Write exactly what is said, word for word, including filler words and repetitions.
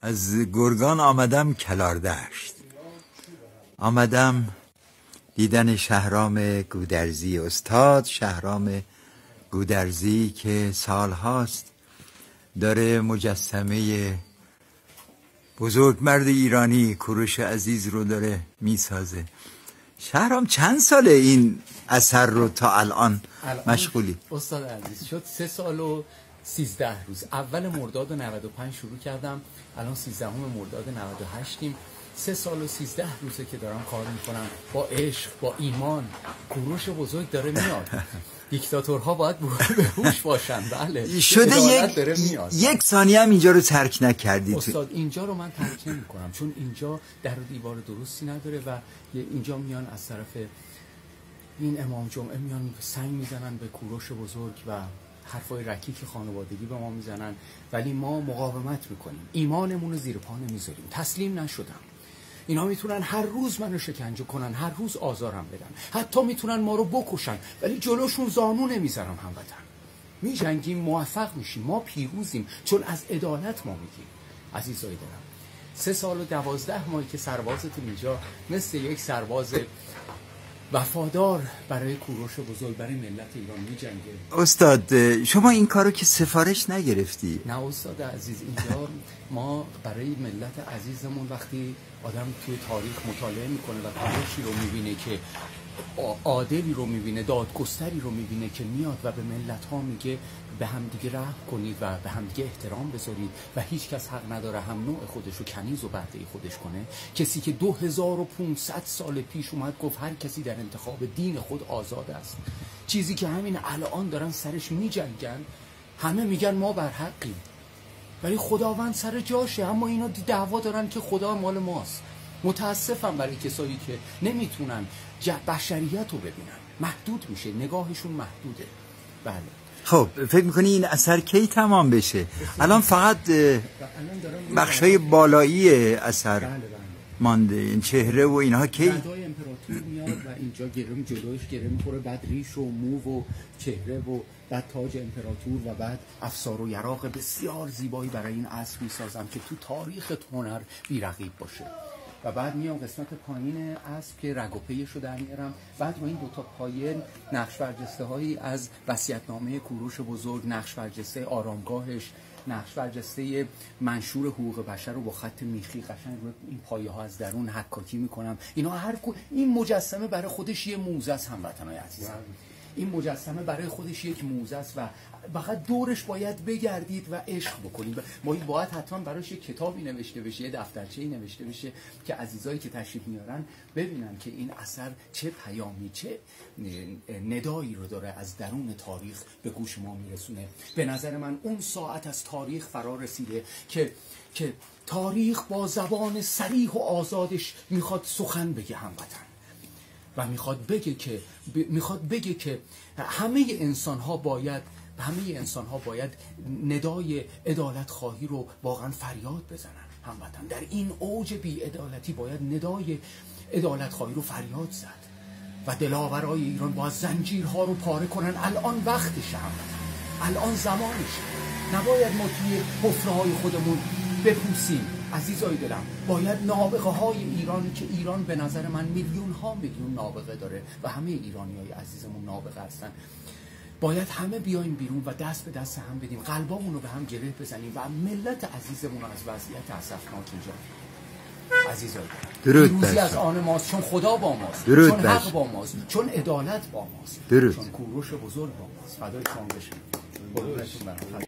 از گرگان آمدم کلاردشت، آمدم دیدن شهرام گودرزی، استاد شهرام گودرزی که سالهاست داره مجسمه بزرگ مرد ایرانی کوروش عزیز رو داره میسازه. شهرام چند ساله این اثر رو تا الان, الان مشغولی؟ استاد عزیز شد سه سال و سیزده روز. اول مرداد نود و پنج شروع کردم، الان سیزدهم مرداد نود و هشتیم. سه سال و سیزده روزه که دارم کار میکنم با عشق، با ایمان. کوروش بزرگ داره میاد. دیکتاتورها باید به هوش باشن. بله شده یک یک ثانیه هم اینجا رو ترک نکردی. استاد اینجا رو من ترک نمی کنم، چون اینجا در و دیوار درستی نداره و اینجا میان از طرف این امام جمعه میان سنگ میزنن به کوروش بزرگ و حرفای رکیک خانوادگی به ما میزنن، ولی ما مقاومت میکنیم، ایمانمون رو زیر پا نمیذاریم، تسلیم نشدم. اینا میتونن هر روز منو شکنجه کنن، هر روز آزارم بدن، حتی میتونن ما رو بکشن، ولی جلوشون زانو نمیذارم. هموطن میجنگیم، موفق میشیم، ما پیروزیم، چون از عدالت ما میگیم. عزیزای دلم، سه سال و دوازده ماهی که سربازتون اینجا مثل یک سرباز وفادار برای کوروش بزرگ، برای ملت ایران میجنگه. استاد شما این کارو که سفارش نگرفتی؟ نه استاد عزیز، اینجا ما برای ملت عزیزمون وقتی آدم توی تاریخ مطالعه میکنه و کوروشی رو میبینه که عادلی رو میبینه، دادگستری رو میبینه که میاد و به ملت ها میگه به همدیگه رحم کنید و به همدیگه احترام بذارید و هیچ کس حق نداره هم نوع خودش رو کنیز و بعده خودش کنه. کسی که دو هزار و پونصد سال پیش اومد گفت هر کسی در انتخاب دین خود آزاد است، چیزی که همین الان دارن سرش میجنگن. همه میگن ما بر حقیم، ولی خداوند سر جاشه، اما اینا دعوا دارن که خدا مال ماست. متاسفم برای کسایی که نمیتونن بشریت رو ببینن، محدود میشه، نگاهشون محدوده. بله. خب فکر میکنی این اثر کی تمام بشه؟ الان فقط بخشای بالایی اثر بله بله. مانده، این چهره و اینها کی؟ ردای امپراتور میاد و اینجا گرم جلوش گره میخوره، بعد ریش و مو و چهره و بعد تاج امپراتور و بعد افسار و یراق بسیار زیبایی برای این عصر میسازم که تو تاریخ هنر بی‌رقیب باشه. و بعد میام قسمت پایین اسب که رگ و پیش رو در میارم، بعد با این دوتا پایین نقش برجسته هایی از وصیت‌نامه کوروش بزرگ، نقش برجسته آرامگاهش، نقش برجسته منشور حقوق بشر رو با خط میخی قشنگ روی این پایه ها از درون حکاکی میکنم. اینا هر کو... این مجسمه برای خودش یه موزه است هموطنای عزیزم. این مجسمه برای خودش یک موزه است و فقط دورش باید بگردید و عشق بکنید. باید حتما براش یک کتابی نوشته بشه، یه دفترچه‌ای نوشته بشه که عزیزایی که تشریف میارن ببینن که این اثر چه پیامی، چه ندایی رو داره از درون تاریخ به گوش ما میرسونه. به نظر من اون ساعت از تاریخ فرا رسیده که که تاریخ با زبان صریح و آزادش میخواد سخن بگه هموطن و میخواد بگه که ب... میخواد بگه که همه انسان ها باید همه انسان ها باید ندای عدالت خواهی رو واقعا فریاد بزنن هموطن. در این اوج بی عدالتی باید ندای عدالت خواهی رو فریاد زد و دلاورای ایران باید زنجیرها رو پاره کنن. الان وقتشه هموطن، الان زمانشه. نباید ما توی حفره‌های خودمون بپوسیم. عزیزای دلم، باید نابغه های ایران که ایران به نظر من میلیون ها میلیون نابغه داره و همه ایرانی های عزیزمون نابغه هستن، باید همه بیایم بیرون و دست به دست هم بدیم، قلبامون رو به هم گره بزنیم و ملت عزیزمون رو از وضعیت اسفناک نجات بدیم. عزیزای دلم، پیروزی از آن ماست، چون خدا با ماست، چون حق با ماست، چون عدالت با ماست، چون کوروش بزرگ با ماست. فدای شما بشیم.